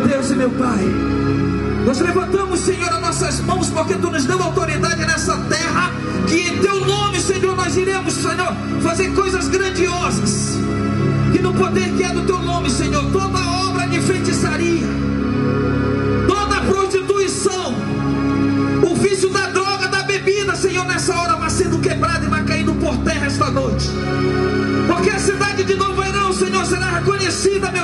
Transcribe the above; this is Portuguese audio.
Deus e meu Pai, nós levantamos, Senhor, as nossas mãos, porque Tu nos deu autoridade nessa terra, que em Teu nome, Senhor, nós iremos, Senhor, fazer coisas grandiosas, que no poder que é do Teu nome, Senhor, toda obra de feitiçaria, toda prostituição, o vício da droga, da bebida, Senhor, nessa hora vai sendo quebrado e vai caindo por terra esta noite, porque a cidade de Novo Airão, Senhor, será reconhecida